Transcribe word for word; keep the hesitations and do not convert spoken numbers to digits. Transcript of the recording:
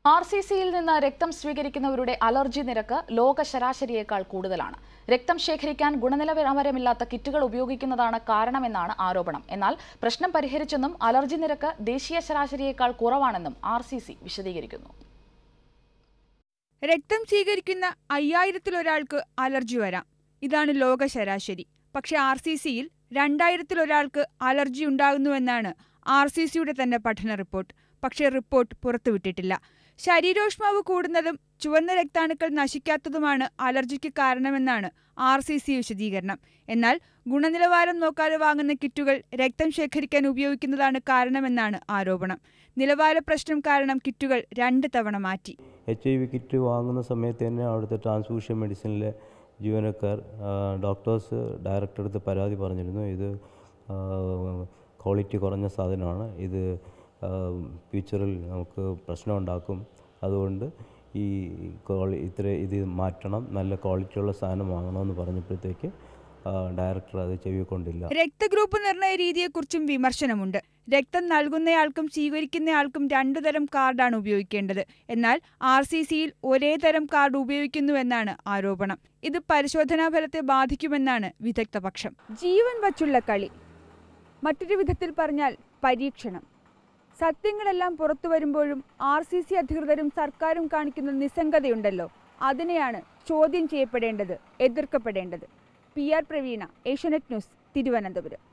R C സിയിൽ നിന്ന് രക്തം സ്വീകരിക്കുന്നവരുടെ അലർജി നിരക്ക് ലോക ശരാശരിയേക്കാൾ കൂടുതലാണ്. രക്തം ശേഖരിക്കാൻ ഗുണനിലവാരമില്ലാത്ത കിറ്റുകൾ ഉപയോഗിക്കുന്നതാണ് കാരണമെന്നാണ് ആരോപണം. എന്നാൽ പ്രശ്നം പരിഹരിച്ചെന്നും അലർജി നിരക്ക് ദേശീയ ശരാശരിയേക്കാൾ കുറവാണെന്നും ആർ സി സി വിശദീകരിക്കുന്നു. രക്തം സ്വീകരിക്കുന്ന അയ്യായിരത്തിലൊരാൾക്ക് അലർജി വരാം. ഇതാണ് ലോക ശരാശരി. പക്ഷേ ആർ സി സിയിൽ രണ്ടായിരത്തിലൊരാൾക്ക് അലർജി ഉണ്ടാകുന്നുവെന്നാണ് ആർ സി സിയുടെ തന്നെ പഠന റിപ്പോർട്ട്. പക്ഷേ റിപ്പോർട്ട് പുറത്തുവിട്ടിട്ടില്ല. ശരീരോഷ്മാവ് കൂടുന്നതും ചുവന്ന രക്താണുക്കൾ നശിക്കാത്തതുമാണ് അലർജിക്ക് കാരണമെന്നാണ് ആർ സി സി വിശദീകരണം. എന്നാൽ ഗുണനിലവാരം നോക്കാതെ വാങ്ങുന്ന കിറ്റുകൾ രക്തം ശേഖരിക്കാൻ ഉപയോഗിക്കുന്നതാണ് കാരണമെന്നാണ് ആരോപണം. നിലവാര പ്രശ്നം കാരണം കിറ്റുകൾ രണ്ട് തവണ മാറ്റി. എച്ച് ഐ വി കിറ്റ് വാങ്ങുന്ന സമയത്ത് തന്നെ അവിടുത്തെ ട്രാൻസ്ഫ്യൂഷൻ മെഡിസിനിലെ ജീവനക്കാർ ഡോക്ടേഴ്സ് ഡയറക്റ്റ് അടുത്ത് പരാതി പറഞ്ഞിരുന്നു. ഇത് ക്വാളിറ്റി കുറഞ്ഞ സാധനമാണ്, ഇത് ഫ്യൂച്ചറിൽ നമുക്ക് പ്രശ്നമുണ്ടാക്കും, അതുകൊണ്ട് ഈ ക്വാളി ഇത്ര ഇത് മാറ്റണം, നല്ല ക്വാളിറ്റിയുള്ള സാധനം വാങ്ങണമെന്ന് പറഞ്ഞപ്പോഴത്തേക്ക് ഡയറക്ടർ അത് ചെവിക്കൊണ്ടില്ല. രക്തഗ്രൂപ്പ് നിർണയ രീതിയെക്കുറിച്ചും വിമർശനമുണ്ട്. രക്തം നൽകുന്നയാൾക്കും സ്വീകരിക്കുന്നയാൾക്കും രണ്ടു തരം കാർഡാണ് ഉപയോഗിക്കേണ്ടത്. എന്നാൽ ആർ സി സിയിൽ ഒരേ തരം കാർഡ് ഉപയോഗിക്കുന്നുവെന്നാണ് ആരോപണം. ഇത് പരിശോധനാ ഫലത്തെ ബാധിക്കുമെന്നാണ് വിദഗ്ധ പക്ഷം. ജീവൻ വച്ചുള്ള കളി, മറ്റൊരു വിധത്തിൽ പറഞ്ഞാൽ പരീക്ഷണം. സത്യങ്ങളെല്ലാം പുറത്തു വരുമ്പോഴും ആർ സി സി അധികൃതരും സർക്കാരും കാണിക്കുന്ന നിസ്സംഗതയുണ്ടല്ലോ, അതിനെയാണ് ചോദ്യം ചെയ്യപ്പെടേണ്ടത്, എതിർക്കപ്പെടേണ്ടത്. P R Praveena, Asianet news, Thiruvananthapuram.